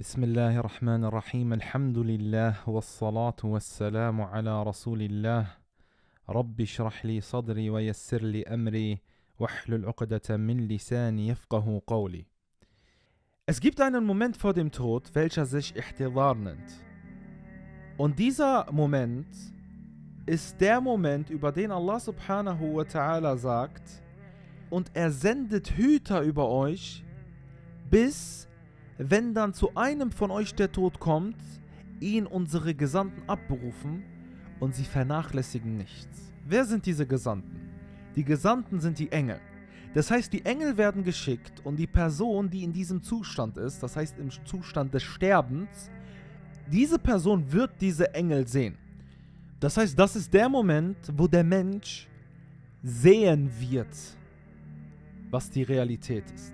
بسم الله الرحمن الرحيم الحمد لله والصلاة والسلام على رسول الله رب اشرح لي صدري ويسر لي أمري واحلل عقدة من لساني يفقه قولي. Es gibt einen Moment vor dem Tod, welcher sich Ihtidar nennt. Und dieser Moment ist der Moment, über den Allah subhanahu wa ta'ala sagt, und er sendet Hüter über euch, bis wenn dann zu einem von euch der Tod kommt, ihn unsere Gesandten abberufen und sie vernachlässigen nichts. Wer sind diese Gesandten? Die Gesandten sind die Engel. Das heißt, die Engel werden geschickt und die Person, die in diesem Zustand ist, das heißt im Zustand des Sterbens, diese Person wird diese Engel sehen. Das heißt, das ist der Moment, wo der Mensch sehen wird, was die Realität ist.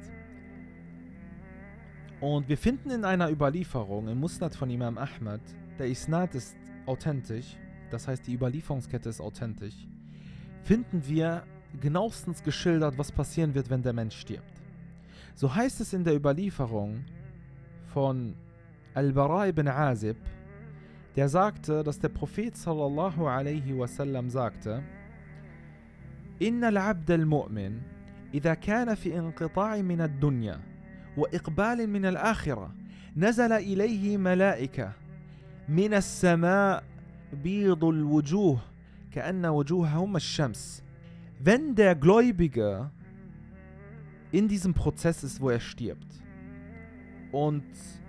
Und wir finden in einer Überlieferung im Musnad von Imam Ahmad, der Isnad ist authentisch, das heißt die Überlieferungskette ist authentisch, finden wir genauestens geschildert, was passieren wird, wenn der Mensch stirbt. So heißt es in der Überlieferung von Al-Bara ibn Azib, der sagte, dass der Prophet sallallahu alaihi wasallam sagte: Inna al-abd al-mu'min idha kana fi inqita'i min ad-dunya وإقبال من الآخرة نزل إليه ملائكة من السماء بيض الوجوه كأن وجوههم الشمس. Wenn der Gläubige in diesem Prozess ist, wo er stirbt und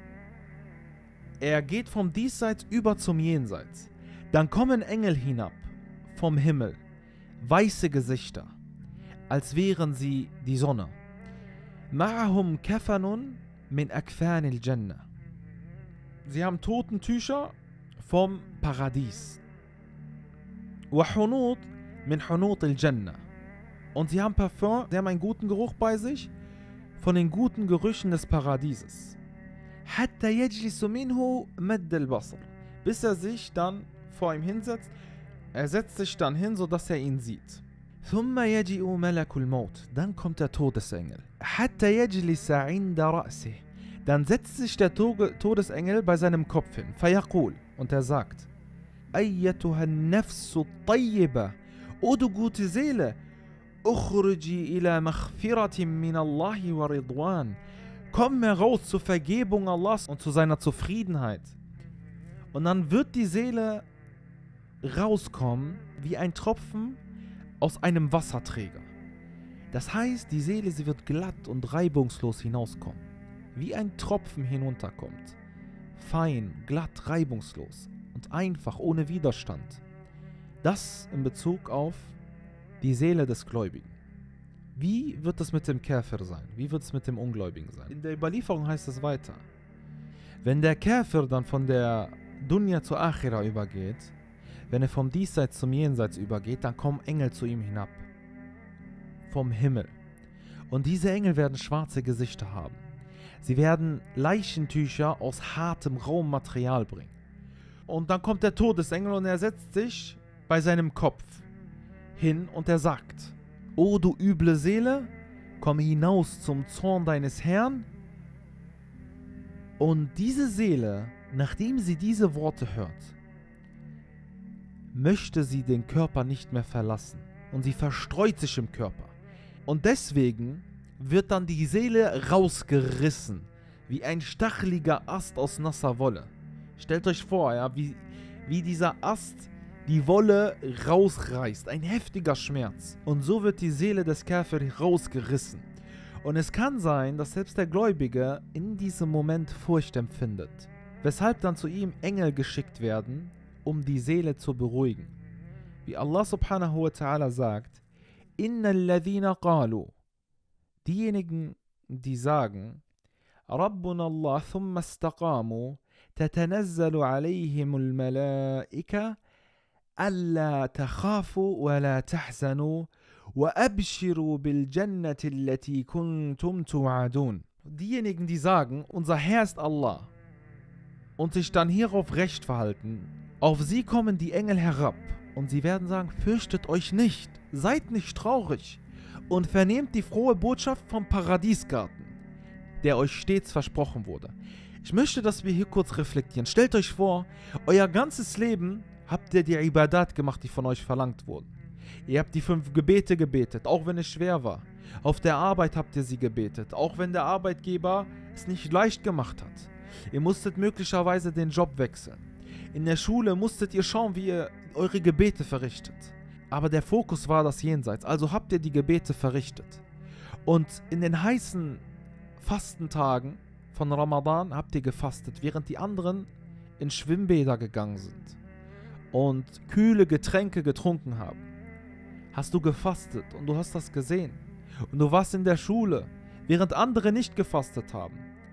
er geht vom Diesseits über zum Jenseits, dann kommen Engel hinab vom Himmel, weiße Gesichter, als wären sie die Sonne. معهم كفن من أكفان الجنة. Sie haben Totentücher vom Paradies. وحنوط من حنوط الجنة. Und sie haben Parfum, sie haben einen guten Geruch bei sich von den guten Gerüchen des Paradieses. حتى يجلس منه مد البصر. Bis er sich dann vor ihm hinsetzt. Er setzt sich dann hin, sodass er ihn sieht. ثم يجيء ملك الموت. Dann kommt der Todesengel. حتى يجلس عند رأسه. Dann setzt sich der Todesengel bei seinem Kopf hin. فيقول. Und er sagt: أيتها النفس الطيبة. O du gute Seele. اخرجي إلى مغفرة من الله ورضوان. Komm heraus zur Vergebung Allahs und zu seiner Zufriedenheit. Und dann wird die Seele rauskommen wie ein Tropfen aus einem Wasserträger. Das heißt, die Seele, sie wird glatt und reibungslos hinauskommen. Wie ein Tropfen hinunterkommt. Fein, glatt, reibungslos und einfach, ohne Widerstand. Das in Bezug auf die Seele des Gläubigen. Wie wird es mit dem Käfer sein? Wie wird es mit dem Ungläubigen sein? In der Überlieferung heißt es weiter: Wenn der Käfer dann von der Dunya zur Akhira übergeht, wenn er vom Diesseits zum Jenseits übergeht, dann kommen Engel zu ihm hinab. Vom Himmel. Und diese Engel werden schwarze Gesichter haben. Sie werden Leichentücher aus hartem, rauem Material bringen. Und dann kommt der Todesengel und er setzt sich bei seinem Kopf hin und er sagt: O du üble Seele, komm hinaus zum Zorn deines Herrn. Und diese Seele, nachdem sie diese Worte hört, möchte sie den Körper nicht mehr verlassen und sie verstreut sich im Körper. Und deswegen wird dann die Seele rausgerissen, wie ein stacheliger Ast aus nasser Wolle. Stellt euch vor, ja, wie dieser Ast die Wolle rausreißt, ein heftiger Schmerz. Und so wird die Seele des Käfer rausgerissen. Und es kann sein, dass selbst der Gläubige in diesem Moment Furcht empfindet, weshalb dann zu ihm Engel geschickt werden, um die Seele zu beruhigen. Wie Allah subhanahu wa ta'ala sagt: Inna alladhina qalu. Diejenigen, die sagen: Rabbuna Allah thumma istaqamu tatanazzalu alayhim al-malaika alla takhafu wa la tahzanu wa abshiru bil jannati allati kuntum tu'adun. Diejenigen, die sagen: Unser Herr ist Allah, und sich dann hierauf recht verhalten, auf sie kommen die Engel herab und sie werden sagen: Fürchtet euch nicht, seid nicht traurig und vernehmt die frohe Botschaft vom Paradiesgarten. der euch stets versprochen wurde. Ich möchte, dass wir hier kurz reflektieren. Stellt euch vor, euer ganzes Leben habt ihr die Ibadat gemacht, die von euch verlangt wurden. Ihr habt die 5 Gebete gebetet, auch wenn es schwer war. Auf der Arbeit habt ihr sie gebetet, auch wenn der Arbeitgeber es nicht leicht gemacht hat. Ihr musstet möglicherweise den Job wechseln. In der Schule musstet ihr schauen, wie ihr eure Gebete verrichtet. Aber der Fokus war das Jenseits, also habt ihr die Gebete verrichtet. Und in den heißen Fastentagen von Ramadan habt ihr gefastet, während die anderen in Schwimmbäder gegangen sind und kühle Getränke getrunken haben. Hast du gefastet und du hast das gesehen. Und du warst in der Schule, während andere nicht gefastet haben.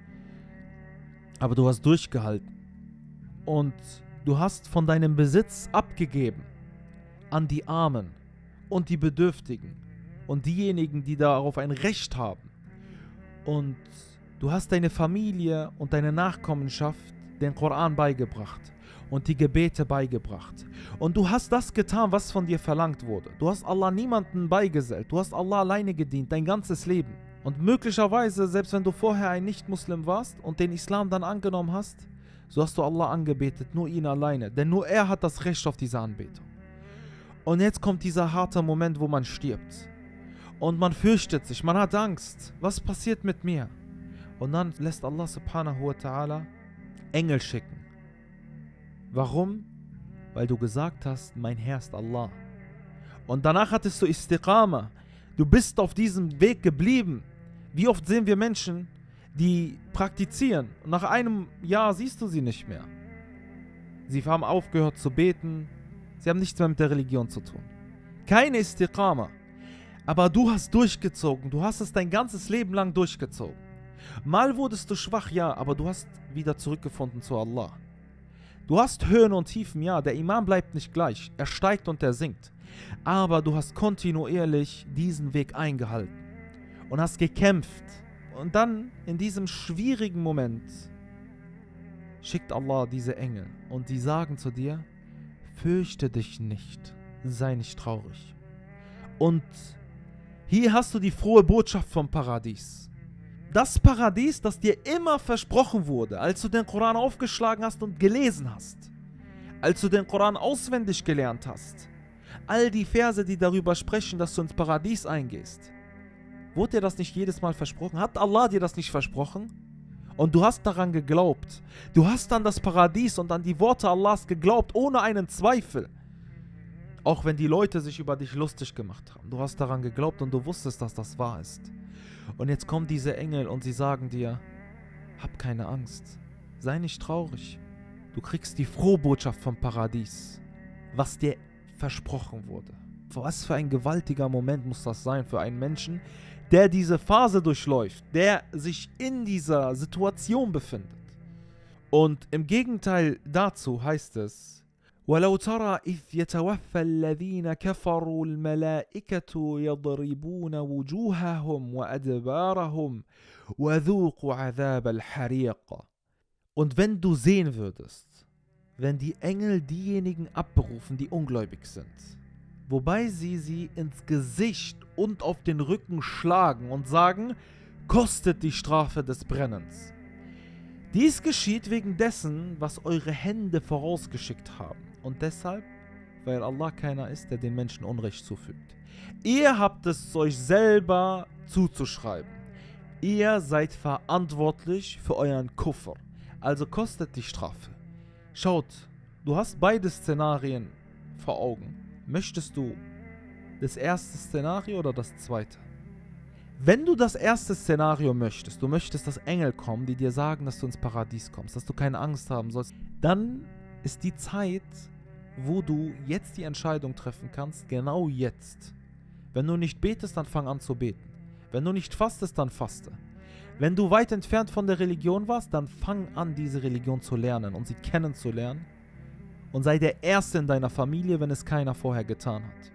Aber du hast durchgehalten. Und du hast von deinem Besitz abgegeben an die Armen und die Bedürftigen und diejenigen, die darauf ein Recht haben. Und du hast deine Familie und deine Nachkommenschaft den Koran beigebracht und die Gebete beigebracht. Und du hast das getan, was von dir verlangt wurde. Du hast Allah niemanden beigesellt. Du hast Allah alleine gedient, dein ganzes Leben. Und möglicherweise, selbst wenn du vorher ein Nicht-Muslim warst und den Islam dann angenommen hast, so hast du Allah angebetet, nur ihn alleine. Denn nur er hat das Recht auf diese Anbetung. Und jetzt kommt dieser harte Moment, wo man stirbt. Und man fürchtet sich, man hat Angst. Was passiert mit mir? Und dann lässt Allah subhanahu wa ta'ala Engel schicken. Warum? Weil du gesagt hast, mein Herr ist Allah. Und danach hattest du Istiqama. Du bist auf diesem Weg geblieben. Wie oft sehen wir Menschen, die praktizieren und nach einem Jahr siehst du sie nicht mehr. Sie haben aufgehört zu beten. Sie haben nichts mehr mit der Religion zu tun. Keine Istiqama. Aber du hast durchgezogen. Du hast es dein ganzes Leben lang durchgezogen. Mal wurdest du schwach, ja, aber du hast wieder zurückgefunden zu Allah. Du hast Höhen und Tiefen, ja, der Imam bleibt nicht gleich. Er steigt und er sinkt. Aber du hast kontinuierlich diesen Weg eingehalten und hast gekämpft. Und dann, in diesem schwierigen Moment, schickt Allah diese Engel und die sagen zu dir, fürchte dich nicht, sei nicht traurig. Und hier hast du die frohe Botschaft vom Paradies. Das Paradies, das dir immer versprochen wurde, als du den Koran aufgeschlagen hast und gelesen hast. Als du den Koran auswendig gelernt hast. All die Verse, die darüber sprechen, dass du ins Paradies eingehst. Wurde dir das nicht jedes Mal versprochen? Hat Allah dir das nicht versprochen? Und du hast daran geglaubt. Du hast an das Paradies und an die Worte Allahs geglaubt, ohne einen Zweifel. Auch wenn die Leute sich über dich lustig gemacht haben. Du hast daran geglaubt und du wusstest, dass das wahr ist. Und jetzt kommen diese Engel und sie sagen dir, hab keine Angst, sei nicht traurig. Du kriegst die Frohbotschaft vom Paradies, was dir versprochen wurde. Was für ein gewaltiger Moment muss das sein für einen Menschen, der diese Phase durchläuft, der sich in dieser Situation befindet. Und im Gegenteil dazu heißt es, وَلَوْ تَرَى إِذْ يَتَوَفَّى الَّذِينَ كَفَرُوا الْمَلَائِكَةُ يَضْرِبُونَ وُجُوهَهُمْ وَأَدْبَارَهُمْ وَذُوقُوا عَذَابَ الْحَرِيقِ. Und wenn du sehen würdest, wenn die Engel diejenigen abberufen, die ungläubig sind, wobei sie ins Gesicht und auf den Rücken schlagen und sagen, kostet die Strafe des Brennens. Dies geschieht wegen dessen, was eure Hände vorausgeschickt haben. Und deshalb, weil Allah keiner ist, der den Menschen Unrecht zufügt. Ihr habt es euch selber zuzuschreiben. Ihr seid verantwortlich für euren Kufr. Also kostet die Strafe. Schaut, du hast beide Szenarien vor Augen. Möchtest du das erste Szenario oder das zweite? Wenn du das erste Szenario möchtest, du möchtest, dass Engel kommen, die dir sagen, dass du ins Paradies kommst, dass du keine Angst haben sollst, dann ist die Zeit, wo du jetzt die Entscheidung treffen kannst, genau jetzt. Wenn du nicht betest, dann fang an zu beten. Wenn du nicht fastest, dann faste. Wenn du weit entfernt von der Religion warst, dann fang an, diese Religion zu lernen und sie kennenzulernen. Und sei der Erste in deiner Familie, wenn es keiner vorher getan hat.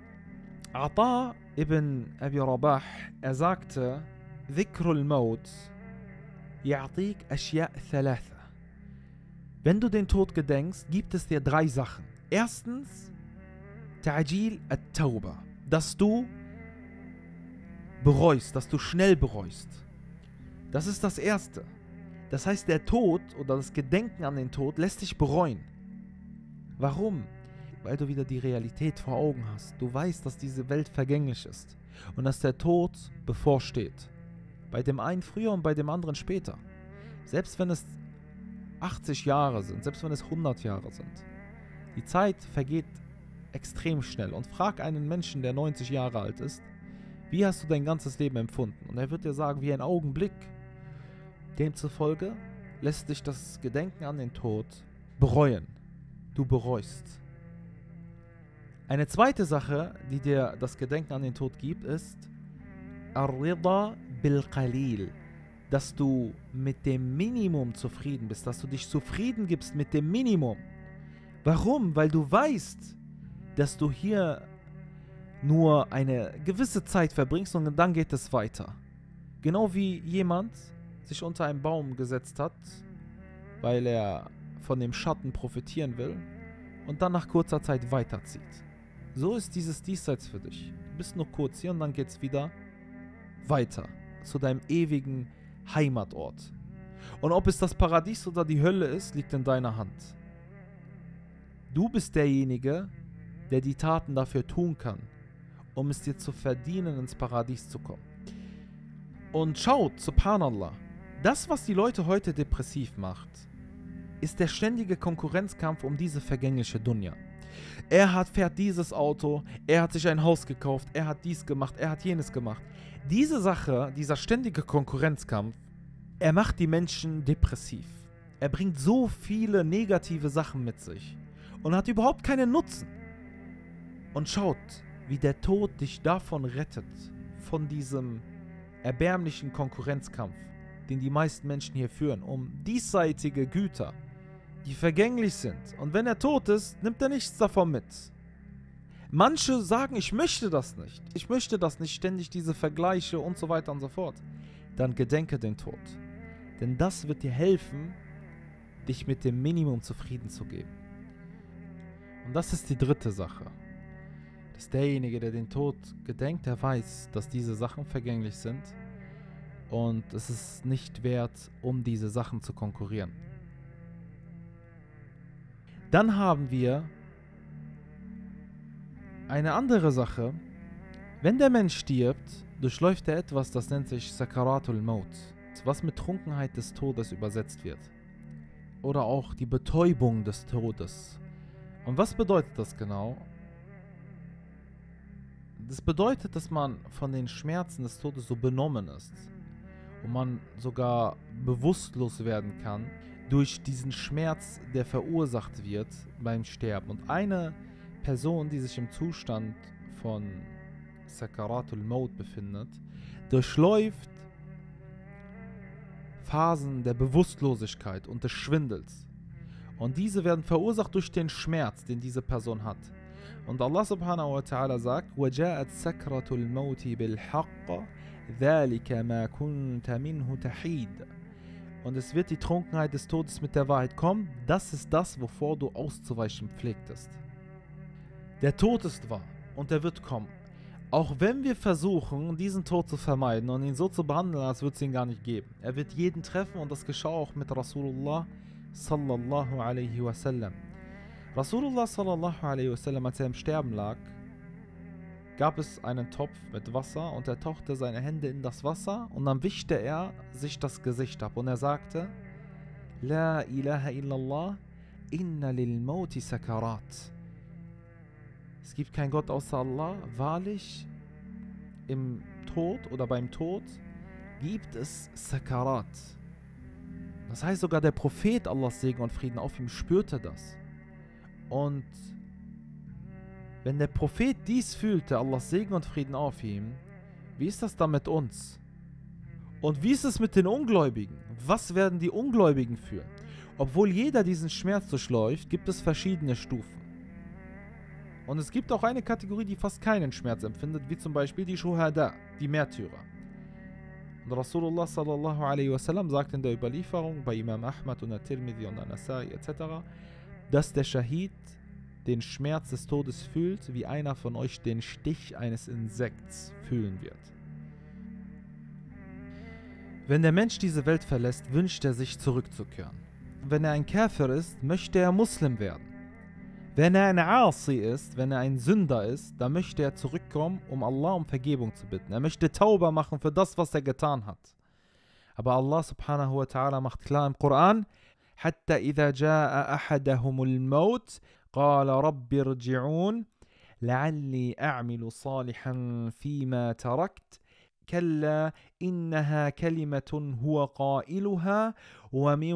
Ata ibn Abi Rabah, er sagte, Dhikrul Maut ya'tik ashya' thalatha. Wenn du den Tod gedenkst, gibt es dir 3 Sachen. Erstens, Ta'jil at-Tauba, dass du bereust, dass du schnell bereust. Das ist das Erste. Das heißt, der Tod oder das Gedenken an den Tod lässt dich bereuen. Warum? Weil du wieder die Realität vor Augen hast. Du weißt, dass diese Welt vergänglich ist und dass der Tod bevorsteht. Bei dem einen früher und bei dem anderen später. Selbst wenn es 80 Jahre sind, selbst wenn es 100 Jahre sind. Die Zeit vergeht extrem schnell. Und frag einen Menschen, der 90 Jahre alt ist, wie hast du dein ganzes Leben empfunden? Und er wird dir sagen, wie ein Augenblick. Demzufolge lässt dich das Gedenken an den Tod bereuen. Du bereust. Eine zweite Sache, die dir das Gedenken an den Tod gibt, ist Ar-Rida bil-Qalil. Dass du mit dem Minimum zufrieden bist, dass du dich zufrieden gibst mit dem Minimum. Warum? Weil du weißt, dass du hier nur eine gewisse Zeit verbringst und dann geht es weiter. Genau wie jemand sich unter einen Baum gesetzt hat, weil er von dem Schatten profitieren will und dann nach kurzer Zeit weiterzieht. So ist dieses Diesseits für dich. Du bist nur kurz hier und dann geht es wieder weiter zu deinem ewigen Heimatort. Und ob es das Paradies oder die Hölle ist, liegt in deiner Hand. Du bist derjenige, der die Taten dafür tun kann, um es dir zu verdienen, ins Paradies zu kommen. Und schaut, subhanallah, das, was die Leute heute depressiv macht, ist der ständige Konkurrenzkampf um diese vergängliche Dunya. Fährt dieses Auto, er hat sich ein Haus gekauft, er hat dies gemacht, er hat jenes gemacht. Diese Sache, dieser ständige Konkurrenzkampf, er macht die Menschen depressiv. Er bringt so viele negative Sachen mit sich und hat überhaupt keinen Nutzen. Und schaut, wie der Tod dich davon rettet, von diesem erbärmlichen Konkurrenzkampf, den die meisten Menschen hier führen, um diesseitige Güter, die vergänglich sind. Und wenn er tot ist, nimmt er nichts davon mit. Manche sagen, ich möchte das nicht. Ich möchte das nicht, ständig diese Vergleiche und so weiter und so fort. Dann gedenke den Tod. Denn das wird dir helfen, dich mit dem Minimum zufrieden zu geben. Und das ist die dritte Sache. Dass derjenige, der den Tod gedenkt, der weiß, dass diese Sachen vergänglich sind und es ist nicht wert, um diese Sachen zu konkurrieren. Dann haben wir eine andere Sache. Wenn der Mensch stirbt, durchläuft er etwas, das nennt sich Sakaratul Maut, was mit Trunkenheit des Todes übersetzt wird. Oder auch die Betäubung des Todes. Und was bedeutet das genau? Das bedeutet, dass man von den Schmerzen des Todes so benommen ist und man sogar bewusstlos werden kann durch diesen Schmerz, der verursacht wird beim Sterben. Und eine Person, die sich im Zustand von Sakaratul Maut befindet, durchläuft Phasen der Bewusstlosigkeit und des Schwindels. Und diese werden verursacht durch den Schmerz, den diese Person hat. Und Allah subhanahu wa ta'ala sagt, وَجَاءَتْ سَكْرَةُ الْمَوْتِ بِالْحَقِّ ذَلِكَ مَا كُنْتَ مِنْهُ تَحِيدٌ. Und es wird die Trunkenheit des Todes mit der Wahrheit kommen. Das ist das, wovor du auszuweichen pflegtest. Der Tod ist wahr und er wird kommen. Auch wenn wir versuchen, diesen Tod zu vermeiden und ihn so zu behandeln, als würde es ihn gar nicht geben. Er wird jeden treffen und das geschah auch mit Rasulullah sallallahu alaihi wasallam. Rasulullah sallallahu alaihi wasallam, als er im Sterben lag, gab es einen Topf mit Wasser und er tauchte seine Hände in das Wasser und dann wischte er sich das Gesicht ab und er sagte: La ilaha illallah, inna lil mauti sakarat. Es gibt keinen Gott außer Allah. Wahrlich, im Tod oder beim Tod gibt es Sakarat. Das heißt, sogar der Prophet, Allahs Segen und Frieden auf ihm, spürte das. Und wenn der Prophet dies fühlte, Allahs Segen und Frieden auf ihm, wie ist das dann mit uns? Und wie ist es mit den Ungläubigen? Was werden die Ungläubigen fühlen? Obwohl jeder diesen Schmerz durchläuft, gibt es verschiedene Stufen. Und es gibt auch eine Kategorie, die fast keinen Schmerz empfindet, wie zum Beispiel die Shuhada, die Märtyrer. Und Rasulullah sallallahu alaihi wasallam sagt in der Überlieferung bei Imam Ahmad und At-Tirmidhi und An-Nasai etc., dass der Schahid den Schmerz des Todes fühlt, wie einer von euch den Stich eines Insekts fühlen wird. Wenn der Mensch diese Welt verlässt, wünscht er sich zurückzukehren. Wenn er ein Kafir ist, möchte er Muslim werden. Wenn er ein Asi ist, wenn er ein Sünder ist, dann möchte er zurückkommen, um Allah um Vergebung zu bitten. Er möchte Tauba machen für das, was er getan hat. Aber Allah subhanahu wa ta'ala macht klar im Koran, حتى إذا جاء أحدهم الموت قال رب ارجعون لعلي أعمل صالحا فيما تركت كلا إنها كلمة هو قائلها ومن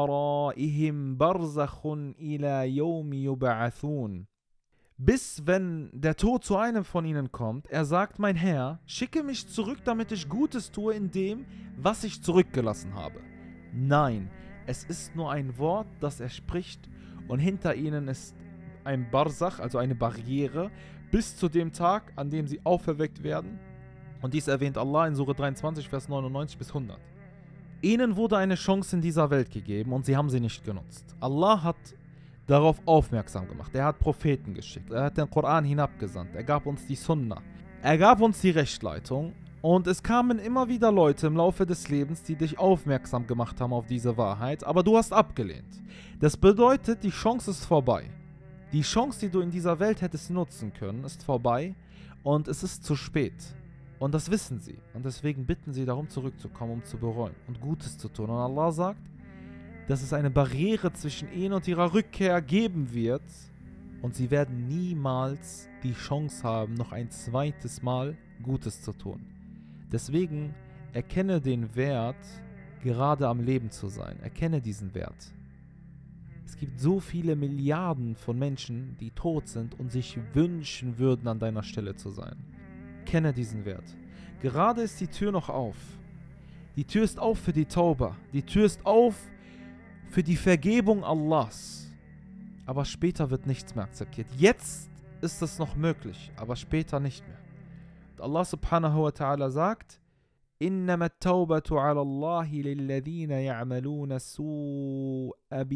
ورائهم برزخ إلى يوم يبعثون. Bis wenn der Tod zu einem von ihnen kommt, er sagt, mein Herr, schicke mich zurück, damit ich Gutes tue in dem, was ich zurückgelassen habe. Nein, es ist nur ein Wort, das er spricht, und hinter ihnen ist ein Barzach, also eine Barriere, bis zu dem Tag, an dem sie auferweckt werden. Und dies erwähnt Allah in Surah 23, Vers 99 bis 100. Ihnen wurde eine Chance in dieser Welt gegeben und sie haben sie nicht genutzt. Allah hat darauf aufmerksam gemacht. Er hat Propheten geschickt. Er hat den Koran hinabgesandt. Er gab uns die Sunna. Er gab uns die Rechtleitung. Und es kamen immer wieder Leute im Laufe des Lebens, die dich aufmerksam gemacht haben auf diese Wahrheit, aber du hast abgelehnt. Das bedeutet, die Chance ist vorbei. Die Chance, die du in dieser Welt hättest nutzen können, ist vorbei und es ist zu spät. Und das wissen sie. Und deswegen bitten sie darum, zurückzukommen, um zu bereuen und Gutes zu tun. Und Allah sagt, dass es eine Barriere zwischen ihnen und ihrer Rückkehr geben wird. Und sie werden niemals die Chance haben, noch ein zweites Mal Gutes zu tun. Deswegen erkenne den Wert, gerade am Leben zu sein. Erkenne diesen Wert. Es gibt so viele Milliarden von Menschen, die tot sind und sich wünschen würden, an deiner Stelle zu sein. Kenne diesen Wert. Gerade ist die Tür noch auf. Die Tür ist auf für die Tauba. Die Tür ist auf für die Vergebung Allahs. Aber später wird nichts mehr akzeptiert. Jetzt ist es noch möglich, aber später nicht mehr. Und Allah subhanahu wa ta'ala sagt, إنما التوبة على الله للذين يعملون السوء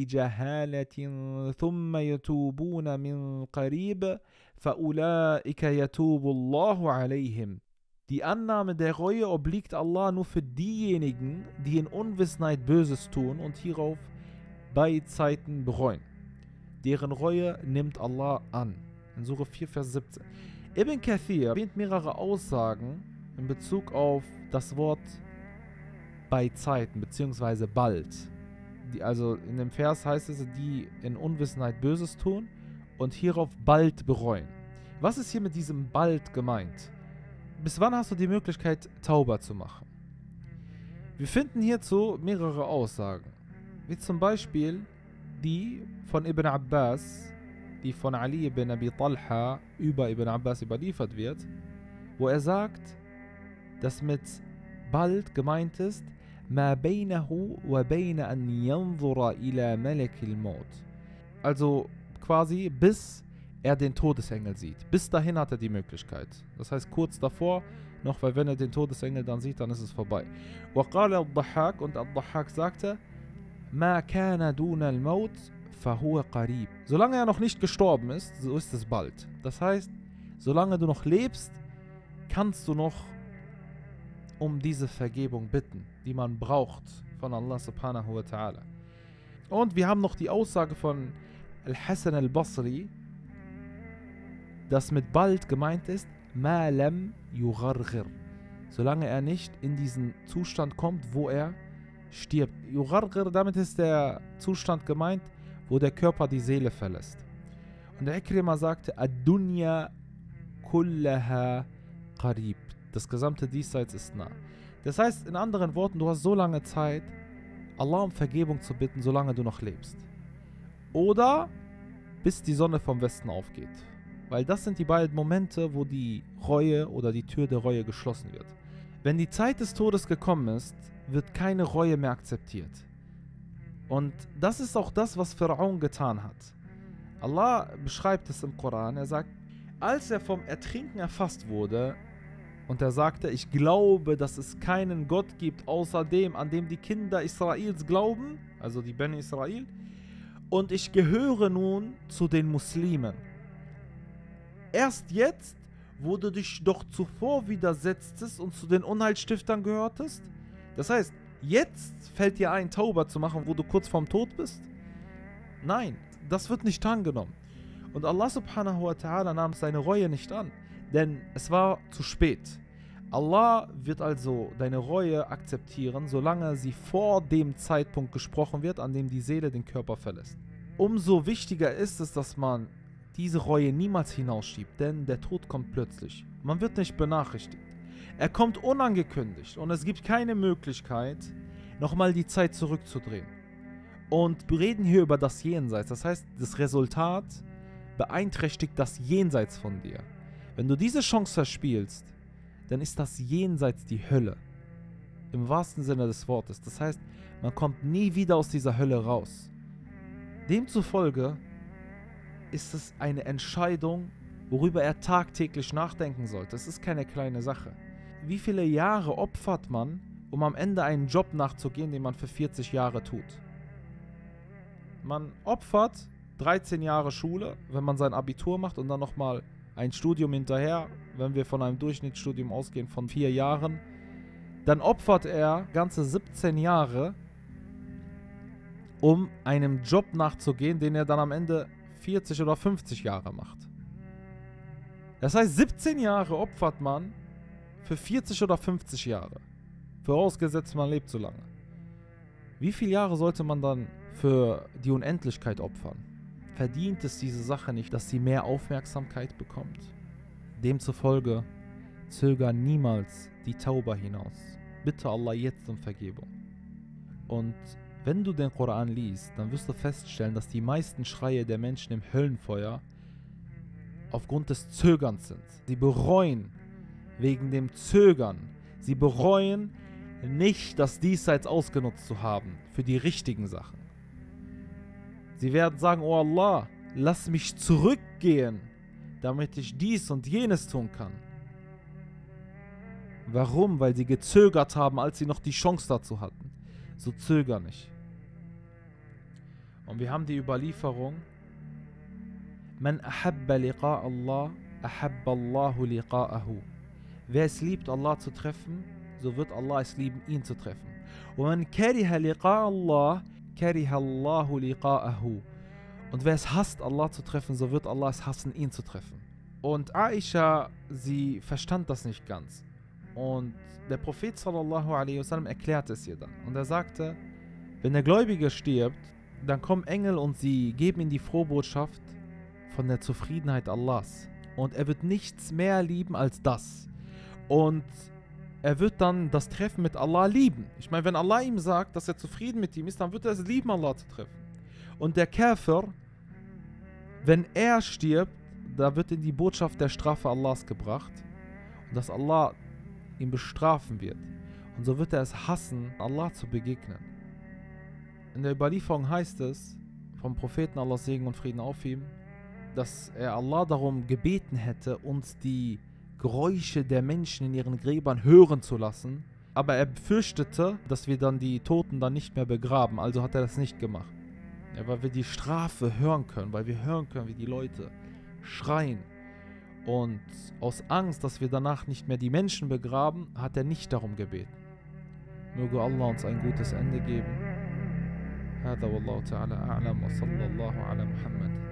بجهالة ثم يتوبون من قريب فأولئك يتوب الله عليهم. Die Annahme der Reue obliegt Allah nur für diejenigen, die in Unwissenheit Böses tun und hierauf bei Zeiten bereuen. Deren Reue nimmt Allah an. In Surah 4, Vers 17. Ibn Kathir erwähnt mehrere Aussagen in Bezug auf das Wort bei Zeiten, beziehungsweise bald. Also in dem Vers heißt es, die in Unwissenheit Böses tun und hierauf bald bereuen. Was ist hier mit diesem bald gemeint? Bis wann hast du die Möglichkeit, Tauba zu machen? Wir finden hierzu mehrere Aussagen, wie zum Beispiel die von Ibn Abbas, die von Ali ibn Abi Talha über Ibn Abbas überliefert wird, wo er sagt, dass mit bald gemeint ist, ma baynahu wa bayna an yanzura ila malak al-maut. Also quasi bis er den Todesengel sieht. Bis dahin hat er die Möglichkeit. Das heißt kurz davor noch, weil wenn er den Todesengel dann sieht, dann ist es vorbei. Wa qala al-Dhahhak, und al-Dhahhak sagte, ma kana duna al-maut fa huwa qarib. Solange er noch nicht gestorben ist, so ist es bald. Das heißt, solange du noch lebst, kannst du noch um diese Vergebung bitten, die man braucht von Allah subhanahu wa ta'ala. Und wir haben noch die Aussage von Al-Hasan al-Basri, dass mit bald gemeint ist, ma lam yugharghir, solange er nicht in diesen Zustand kommt, wo er stirbt. Yugharghir, damit ist der Zustand gemeint, wo der Körper die Seele verlässt. Und der Ikrima sagte, ad-dunya kullaha qarib, das gesamte Diesseits ist nah. Das heißt, in anderen Worten, du hast so lange Zeit, Allah um Vergebung zu bitten, solange du noch lebst. Oder bis die Sonne vom Westen aufgeht. Weil das sind die beiden Momente, wo die Reue oder die Tür der Reue geschlossen wird. Wenn die Zeit des Todes gekommen ist, wird keine Reue mehr akzeptiert. Und das ist auch das, was Pharaon getan hat. Allah beschreibt es im Koran. Er sagt, als er vom Ertrinken erfasst wurde und er sagte, ich glaube, dass es keinen Gott gibt, außer dem, an dem die Kinder Israels glauben, also die Beni Israel, und ich gehöre nun zu den Muslimen. Erst jetzt, wo du dich doch zuvor widersetztest und zu den Unheilstiftern gehörtest? Das heißt, Jetzt fällt dir ein, Tauba zu machen, wo du kurz vorm Tod bist? Nein, das wird nicht angenommen. Und Allah subhanahu wa ta'ala nahm seine Reue nicht an, denn es war zu spät. Allah wird also deine Reue akzeptieren, solange sie vor dem Zeitpunkt gesprochen wird, an dem die Seele den Körper verlässt. Umso wichtiger ist es, dass man diese Reue niemals hinausschiebt, denn der Tod kommt plötzlich. Man wird nicht benachrichtigt. Er kommt unangekündigt und es gibt keine Möglichkeit, nochmal die Zeit zurückzudrehen. Und wir reden hier über das Jenseits, das heißt, das Resultat beeinträchtigt das Jenseits von dir. Wenn du diese Chance verspielst, dann ist das Jenseits die Hölle. Im wahrsten Sinne des Wortes. Das heißt, man kommt nie wieder aus dieser Hölle raus. Demzufolge ist es eine Entscheidung, worüber er tagtäglich nachdenken sollte. Es ist keine kleine Sache. Wie viele Jahre opfert man, um am Ende einen Job nachzugehen, den man für 40 Jahre tut? Man opfert 13 Jahre Schule, wenn man sein Abitur macht und dann nochmal ein Studium hinterher, wenn wir von einem Durchschnittsstudium ausgehen von 4 Jahren, dann opfert er ganze 17 Jahre, um einem Job nachzugehen, den er dann am Ende 40 oder 50 Jahre macht. Das heißt, 17 Jahre opfert man für 40 oder 50 Jahre. Vorausgesetzt, man lebt so lange. Wie viele Jahre sollte man dann für die Unendlichkeit opfern? Verdient es diese Sache nicht, dass sie mehr Aufmerksamkeit bekommt? Demzufolge zöger niemals die Tauba hinaus. Bitte Allah jetzt um Vergebung. Und wenn du den Koran liest, dann wirst du feststellen, dass die meisten Schreie der Menschen im Höllenfeuer aufgrund des Zögerns sind. Sie bereuen wegen dem Zögern. Sie bereuen nicht, das Diesseits ausgenutzt zu haben für die richtigen Sachen. Sie werden sagen, oh Allah, lass mich zurückgehen, damit ich dies und jenes tun kann. Warum? Weil sie gezögert haben, als sie noch die Chance dazu hatten. So zöger nicht. Und wir haben die Überlieferung: Man ahabba liqa Allah, ahabba Allahu liqa'ahu. Wer es liebt, Allah zu treffen, so wird Allah es lieben, ihn zu treffen. Und man kariha liqa Allah, kariha Allahu liqa'ahu. Und wer es hasst, Allah zu treffen, so wird Allah es hassen, ihn zu treffen. Und Aisha, sie verstand das nicht ganz. Und der Prophet sallallahu alaihi wasallam erklärte es ihr dann. Und er sagte, wenn der Gläubige stirbt, dann kommen Engel und sie geben ihm die Frohbotschaft von der Zufriedenheit Allahs. Und er wird nichts mehr lieben als das. Und er wird dann das Treffen mit Allah lieben. Ich meine, wenn Allah ihm sagt, dass er zufrieden mit ihm ist, dann wird er es lieben, Allah zu treffen. Und der Käfer, wenn er stirbt, da wird ihm die Botschaft der Strafe Allahs gebracht. Und dass Allah ihn bestrafen wird. Und so wird er es hassen, Allah zu begegnen. In der Überlieferung heißt es, vom Propheten Allahs Segen und Frieden auf ihm, dass er Allah darum gebeten hätte, uns die Geräusche der Menschen in ihren Gräbern hören zu lassen. Aber er befürchtete, dass wir dann die Toten dann nicht mehr begraben. Also hat er das nicht gemacht. Ja, weil wir die Strafe hören können, weil wir hören können, wie die Leute schreien. Und aus Angst, dass wir danach nicht mehr die Menschen begraben, hat er nicht darum gebeten. Möge Allah uns ein gutes Ende geben. هذا والله تعالى أعلم وصلى الله على محمد